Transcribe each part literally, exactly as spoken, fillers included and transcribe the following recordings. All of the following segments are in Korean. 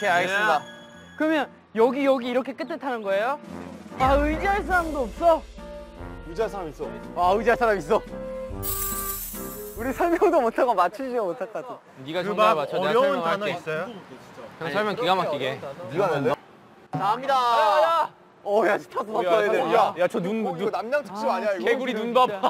오케이, 알겠습니다. 네. 그러면 여기 여기 이렇게 끝에 타는 거예요? 아, 의지할 사람도 없어? 의지할 사람 있어. 아, 의지할 사람 있어. 우리 설명도 못하고 맞추지도 못할 것 같아. 네가 정답 맞춰. 내가 어려운 설명할게. 단어 있어요? 형 설명 기가 막히게. 네가 낸다? 자, 갑니다. 야, 야. 어, 야, 타서 바꿔야 돼. 야, 야, 저 눈, 눈. 이거 남양 특집 아, 아니야, 이거? 개구리 눈 봐봐.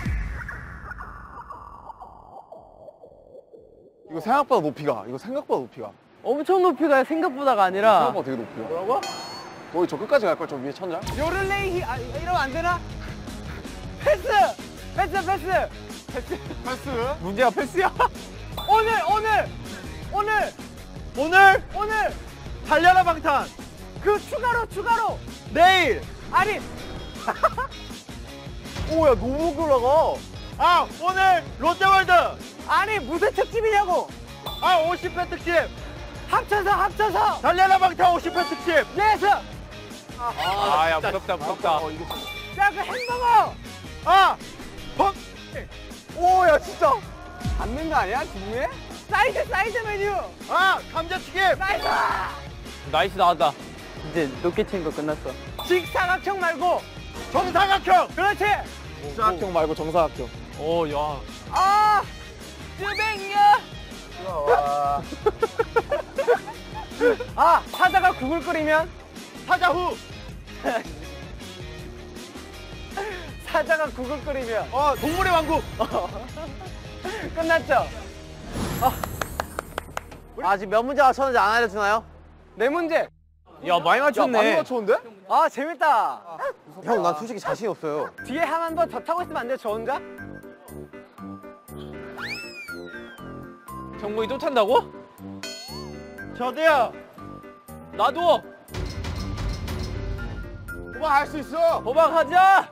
이거 생각보다 높이가. 이거 생각보다 높이가. 엄청 높이 가요. 생각보다가 아니라. 생각보다 되게 높이가. 뭐라고? 거의 저 끝까지 갈 걸, 저 위에 천장? 요를레이 아, 이러면 안 되나? 패스! 패스, 패스! 패스. 패스? 문제가 패스야. 오늘, 오늘! 오늘! 오늘 오늘! 달려라 방탄. 그 추가로, 추가로! 내일. 아니! 오, 야, 너무 올라가. 아 오늘 롯데월드. 아니, 무슨 특집이냐고! 아 오십 회 특집. 합쳐서, 합쳐서! 달려라 방탄 오십 회 특집. 예스! 아, 야 무섭다, 무섭다. 야, 그 햄버거! 아 벅. 오, 야, 진짜. 받는 거 아니야, 지금에? 사이드, 사이드 메뉴! 아 감자튀김. 나이스! 나이스 나왔다. 이제 높게 친 거 끝났어. 직사각형 말고! 정사각형. 그렇지! 사각형 말고 정사각형. 오, 야. 아! 쭈뱅이야! 와. 아! 사자가 국을 끓이면? 사자후. 사자가 국을 끓이면? 어 동물의 왕국. 끝났죠? 아직 몇 문제 맞췄는지 안 알려주나요? 네 문제! 야 많이 맞췄네. 많이 맞췄는데? 아, 재밌다! 형, 난 솔직히 자신이 없어요. 뒤에 한 한 번 더 타고 있으면 안 돼, 저 혼자? 정국이 또 탄다고? 저도요. 나도. 오빠 할 수 있어. 도망가자.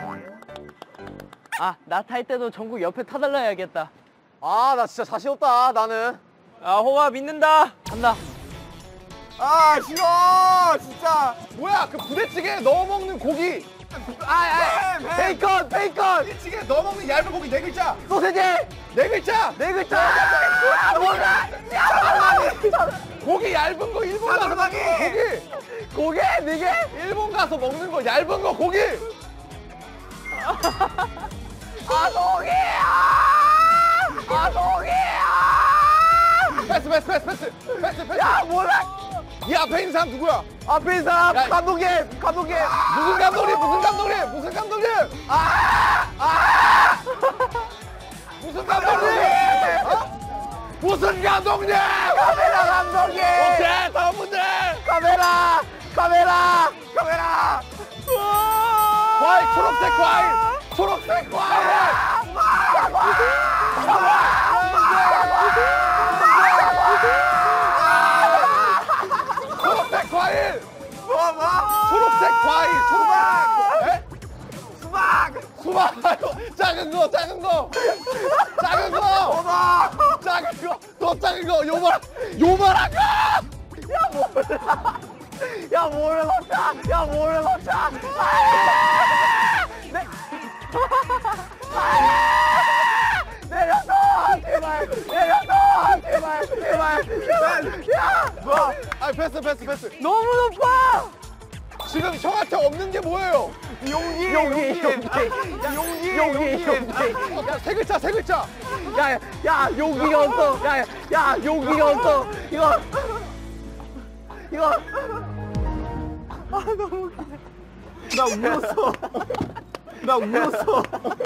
아, 나 탈 때도 전국 옆에 타달라 해야겠다. 아, 나 진짜 자신 없다, 나는. 아, 호마 믿는다. 간다. 아, 싫어, 진짜. 뭐야, 그 부대찌개에 넣어 먹는 고기. 아, 아, 베이컨, 베이컨. 부대찌개 넣어 먹는 얇은 고기 네 글자. 소세지. 네 글자. 네 글자. 아, 뭐야? 고기 얇은 거 일본 가서 먹는 거 고기. 고기 네 개? 일본 가서 먹는 거 얇은 거 고기. 아, 고기야. 아, 고기야. 패스 패스 패스 패스 패스 패스. 야, 뭐야? 이 앞에 있는 사람 누구야? 앞에 있는 사람 야, 감독님, 감독님. 무슨 감독님 무슨 감독님 무슨 감독님? 아, 아. 무슨 감독님? 어? 무슨 감독님? 카메라 감독님. 오케이 다음 문제. 카메라, 카메라, 카메라. 과일 초록색 과일 초록색 과일. 초록색 과일. 뭐, 뭐? 초록색 과일 초록. 에? 수박. 수박 말고 작은 거 작은 거 작은 거 수박. 작은 거 더 작은 거 요만 요만한 거. 야, 뭐를 먹자. 야, 뭐를 먹자. 네. 내려놔, 제발. 내려놔, 제발, 제발, 제발. 야, 뭐? 아 패스 패스 패스. 너무 높아! 지금 형한테 없는 게 뭐예요? 용기, 용기, 용기, 용기, 용기, 용기. 야, 세 글자 세 글자. 야, 야, 용기가 없어. 야, 야, 용기가 없어. 이거, 이거. 아, 너무 웃기네. 나 울었어. 나 울었어.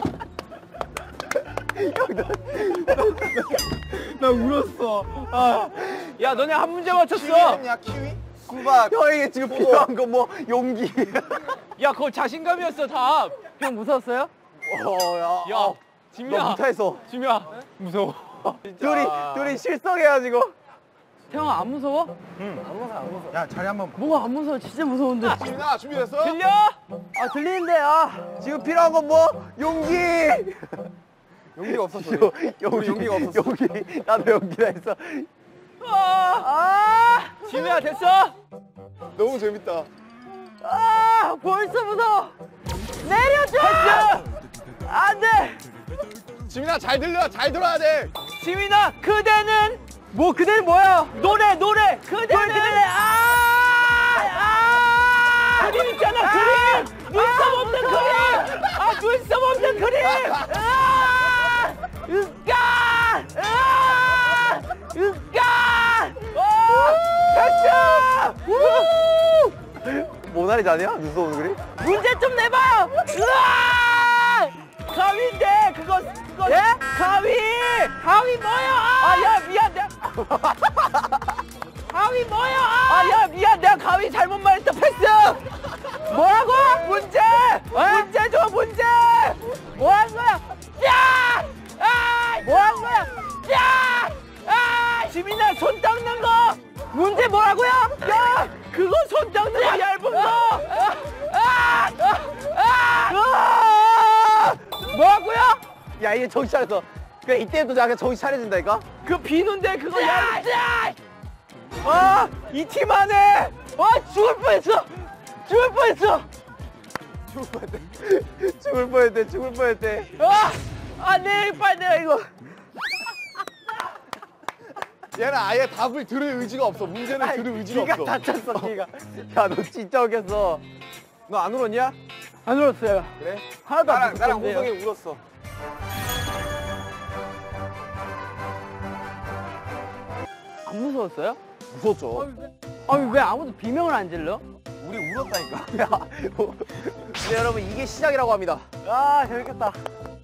나 울었어. 아, 야 너네 한 문제 맞췄어. 키위냐 키위? 수박. 형에게 지금 필요한 거 뭐 용기. 야 그거 자신감이었어 답. 형 무서웠어요? 어, 야. 야 너 지민아. 못해서. 지민아 무서워. 둘이 둘이 실성해가지고. 태영아, 안 무서워? 야 자리 한번. 뭐가 안 무서워? 진짜 무서운데. 지민아 준비됐어? 들려? 아, 들리는데, 아. 지금 필요한 건 뭐? 용기. 용기가 없었어. 용기, 용기가 없었어. 용기. 나도 용기라 했어. 아, 아 지민아 됐어? 너무 재밌다. 아, 벌써 무서워. 내려줘! 안 돼! 지민아 잘 들려 잘 들어야 돼. 지민아 그대는 뭐 그대는 뭐야? 노래 노래 그대는 그대 아! 아! 그림 있잖아 그림 눈썹 없는 그림 아 눈썹 없는 그림 아! 으까 아! 으까 패스 모나리자냐? 눈썹 오는 그림? 문제 좀 내봐요 으아! 가위인데 그거 그거 예? 가위 가위 뭐야 아야 미안 내가 가위 뭐야 아야 미안 내가 가위 잘못 말했다 패스 뭐라고 문제 문제 줘 문제 뭐 한 거야 야! 아! 뭐 한 거야 야! 아! 지민아 손 닦는 거 문제 뭐라고요 야 그거 손 닦는 거 얇은 거 아! 아! 아! 아! 뭐라고요? 야 이게 정신 차렸어. 그래 이때부터 자기 정신 차려진다니까? 그 비누인데 그거 얇다! 아! 이 팀 안에! 아! 죽을 뻔했어! 죽을 뻔했어! 죽을 뻔했대. 죽을 뻔했대. 죽을 뻔했대. 아! 아, 내 빨리 내가 이거. 얘는 아예 답을 들을 의지가 없어. 문제는 들을 의지가 귀가 없어. 다쳤어 귀가. 야 너 진짜 웃겼어. 너 안 울었냐? 안 울었어요. 그래? 하나도 안 나랑 나랑 울었는데요. 호성이 울었어. 안 무서웠어요? 무섭죠. 아니 왜 아무도 비명을 안 질러? 우리 울었다니까. 야. 네 여러분 이게 시작이라고 합니다. 아 재밌겠다.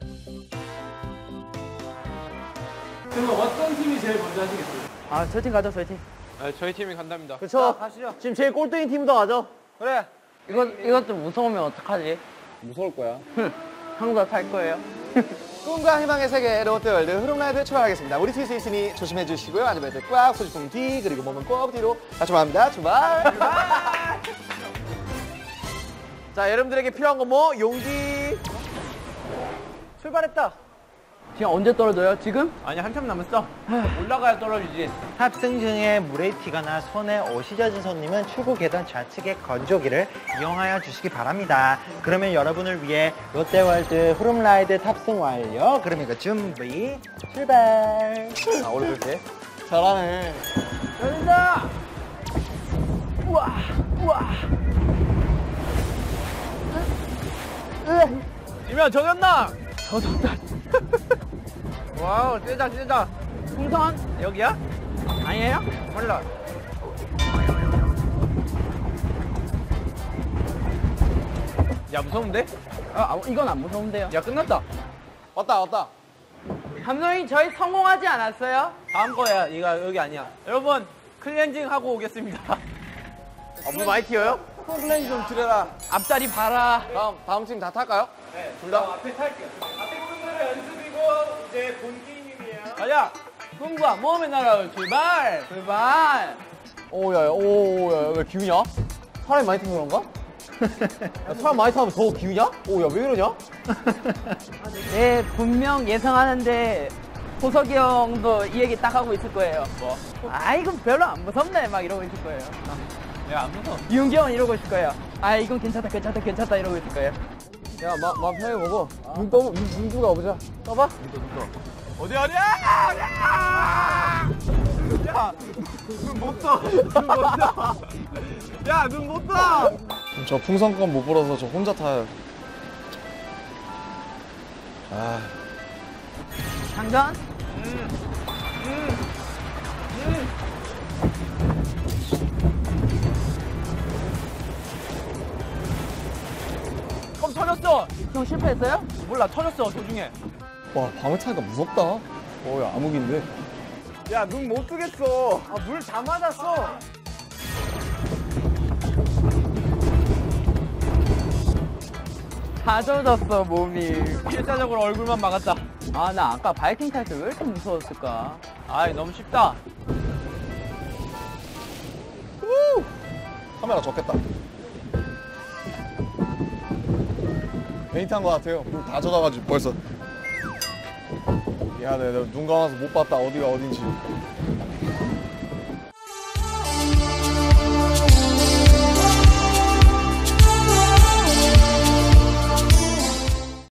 그럼 어떤 팀이 제일 먼저 하시겠어요? 아, 저희 팀 가죠, 저희 팀. 아, 저희 팀이 간답니다. 그렇죠. 지금 제일 꼴등인 팀부터 가죠. 그래. 이것 이것도 무서우면 어떡하지? 무서울 거야. 한국가 탈 거예요. 꿈과 희망의 세계 롯데월드 흐름라이드 출발하겠습니다. 우리 뒤에 있으니 조심해 주시고요. 안전벨트 꽉, 소지품 뒤, 그리고 몸은 꼭 뒤로. 자, 출발합니다. 출발. 자, 여러분들에게 필요한 건 뭐? 용기. 출발했다. 지금 언제 떨어져요? 지금? 아니, 한참 남았어. 올라가야 떨어지지. 탑승 중에 물에 튀거나 손에 옷이 젖은 손님은 출구 계단 좌측의 건조기를 이용하여 주시기 바랍니다. 그러면 여러분을 위해 롯데월드 후룸라이드 탑승 완료. 그럼 이거 준비, 출발. 아, 원래 그렇게? 잘하네. 열린다! 우와! 우와! 이면 정연나! 젖었다. 와우, 세다, 세다. 풍선? 여기야? 아니에요? 몰라. 야, 무서운데? 아, 아, 이건 안 무서운데요. 야, 끝났다. 왔다, 왔다. 감독님, 저희 성공하지 않았어요? 다음 거야. 이가 여기 아니야. 여러분, 클렌징 하고 오겠습니다. 아, 물 많이 튀어요? 컴플레인 좀 드려라. 앞자리 봐라. 다음, 다음 팀 다 탈까요? 네. 둘 다. 앞에 탈게요. 앞에 분들은 연습이고, 이제 본 게임이에요. 가자! 꿈과 모험의 나라로 출발! 출발! 오, 야, 야, 오, 야, 야, 왜 기우냐? 사람이 많이 타서 그런가? 야, 사람 많이 타면 더 기우냐? 오, 야, 왜 이러냐? 네, 분명 예상하는데 호석이 형도 이 얘기 딱 하고 있을 거예요. 뭐? 아, 이건 별로 안 무섭네. 막 이러고 있을 거예요. 야, 안 무서워. 이윤기 형은 이러고 있을 거예요. 아, 이건 괜찮다, 괜찮다, 괜찮다 이러고 있을 거예요. 야, 마, 마 편하게 먹어. 눈 떠, 눈, 눈 뜨고 가보자. 떠봐. 어디, 어디야! 야! 야! 눈 못 떠! 눈 못 떠! 야, 눈 못 떠! 저 풍선껌 못 불어서 저 혼자 타요. 아, 장전? 껌 터졌어! 형 실패했어요? 몰라, 터졌어, 도중에. 와, 밤에 타니까 무섭다. 어, 야, 암흑인데. 야, 눈 못 뜨겠어. 아, 물 다 맞았어. 다 젖었어, 몸이. 필사적으로 얼굴만 막았다. 아, 나 아까 바이킹 탈 때 왜 이렇게 무서웠을까? 아이, 너무 쉽다. 카메라 적겠다. 페인트한 것 같아요. 물 다 젖어가지고 벌써. 미안해, 내가 눈 감아서 못 봤다. 어디가 어딘지.